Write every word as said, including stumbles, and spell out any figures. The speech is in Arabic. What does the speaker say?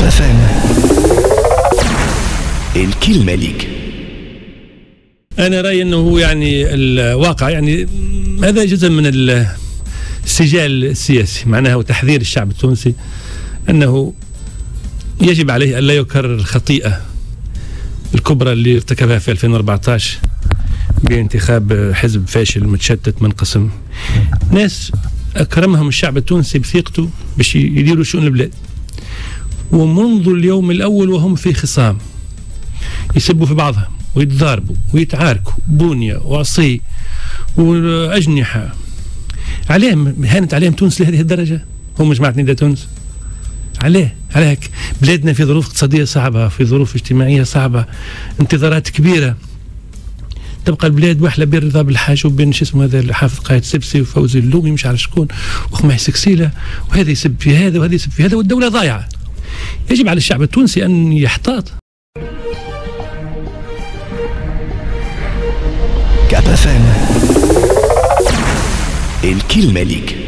فام. الكلمة ليك. أنا رأيي أنه يعني الواقع يعني هذا جزء من السجال السياسي، معناه تحذير الشعب التونسي أنه يجب عليه أن لا يكرر الخطيئة الكبرى اللي ارتكبها في ألفين وأربعة عشر بانتخاب حزب فاشل متشتت منقسم. ناس أكرمهم الشعب التونسي بثقته باش يديروا شؤون البلاد، ومنذ اليوم الأول وهم في خصام يسبوا في بعضهم ويتضاربوا ويتعاركوا بنية وعصي وأجنحة. عليهم هانت عليهم تونس لهذه الدرجة؟ هم جماعة نداء تونس عليه عليك بلادنا في ظروف اقتصادية صعبة، في ظروف اجتماعية صعبة، انتظارات كبيرة، تبقى البلاد واحلة بين رضا بالحاج وبين شو اسمه هذا حافظ قايد سبسي وفوزي اللومي مش عارف شكون وخماي سكسيلة، وهذا يسب في هذا وهذا يسب في هذا، والدولة ضايعة. يجب على الشعب التونسي أن يحتاط. كابا فام. الكلمة ليك.